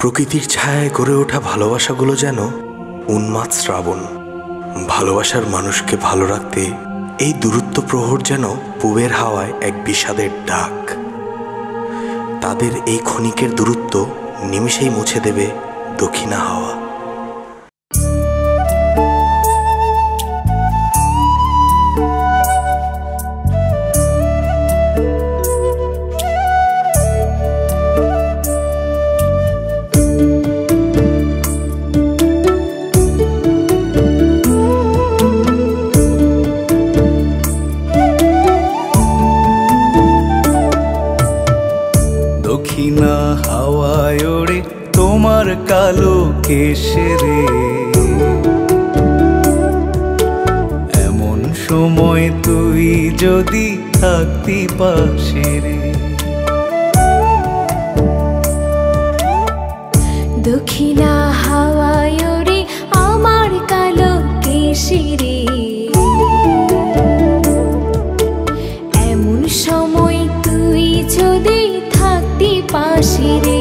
প্রকৃতির ছায়ায় গড়ে ওঠা ভালোবাসাগুলো যেন উন্মাদ শ্রাবণ। ভালোবাসার মানুষকে ভালো রাখতে এই দূরত্ব প্রহর যেন পূবের হাওয়ায় এক বিষাদের ডাক। তাদের এই ক্ষণিকের দূরত্ব নিমিষেই মুছে দেবে দক্ষিণা হাওয়া। দক্ষিণা হাওয়ায় ওড়ে তোমার কালো কেশরে, এমন সময় তুই যদি থাকতি পাশে রে। দক্ষিণা হাওয়ায় ওড়ে আমার কালো কেশরে, এমন সময় তুই যদি থাকতি পাশে রে।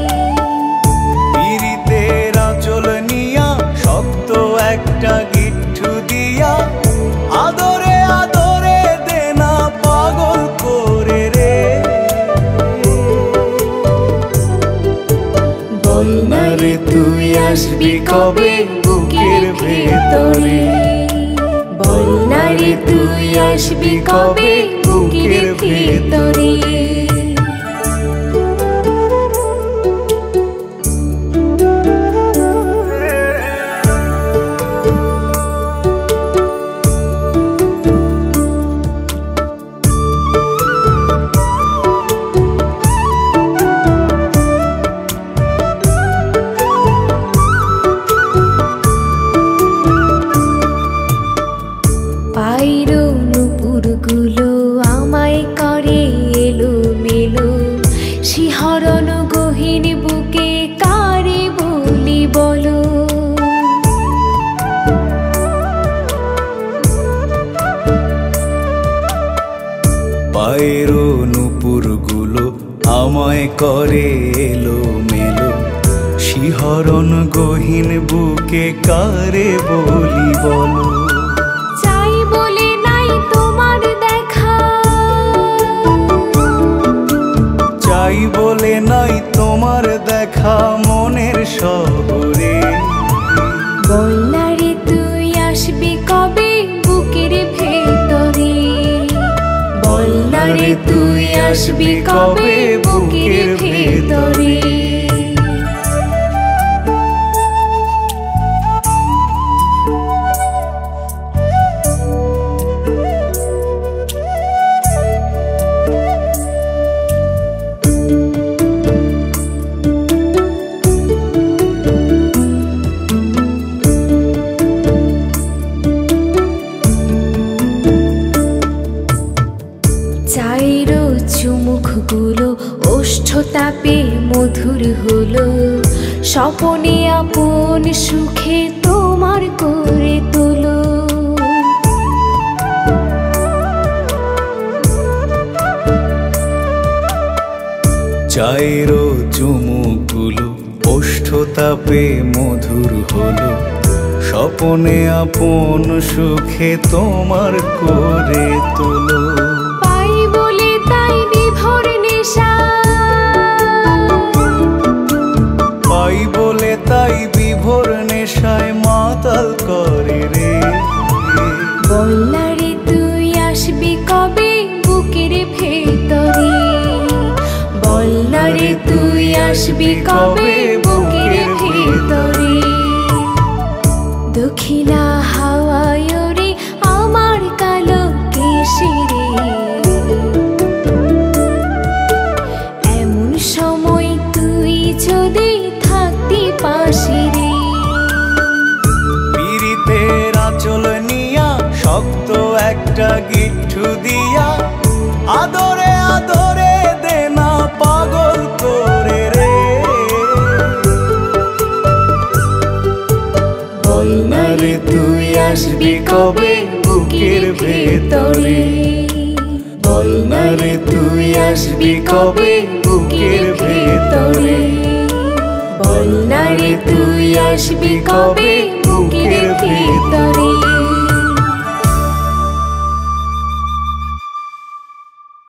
পিরিতের আঁচল নিয়া শক্ত একটা গিট্টু দিয়া আদরে আদরে দেনা পাগল করে রে। বল না রে তুই আসবি কবে বুকের ভেতরে, বল না রে তুই আসবি কবে বুকের ভেতরে। পাইরো নুপুরগুলো আমায় করে এলো মেলো, শিহরণ গহীন বুকে কারে বলি বলো। পায়ের নুপুরগুলো আমায় করে এলো মেলো, শিহরণ গহীন বুকে কারে বলি বলো। চাই বলে নাই তোমার দেখা, চাই বলে নাই তোমার দেখা মনের শহরে। বল না রে তুই আসবি কবে বুকের ভেতরে, বল না রে তুই আসবি কবে বুকের ভেতরে। চাইরো চুমুকগুলো ওষ্ঠ তাপে মধুর হলো, স্বপনে আপন সুখে তোমার করে তোলো। চাইরো চুমুকগুলো ওষ্ঠ তাপে মধুর হলো, স্বপনে আপন সুখে তোমার করে তোলো। পাই বলে তাই বিভোর নেশা, পাই বলে তাই বিভোর নেশায় মাতাল করে রে। বল না রে তুই আসবি কবে বুকের ভেতরে, বল না রে তুই আসবি কবে বুকের ভেতরে। দক্ষিণা হাওয়ায় ওড়ে আমার কালো কেশরে, এমন সময় তুই যদি থাকতি পাশে রে। পিরিতের আঁচল নিয়া শক্ত একটা গিট্টু দিয়া আদরে আদরে দেনা পাগল করে রে। বল না রে তুই আসবি কবে বুকের ভেতরে, বল না রে তুই আসবি কবে বুকের ভেতরে। বল না রে তুই আসবি কবে বুকের ভেতরে।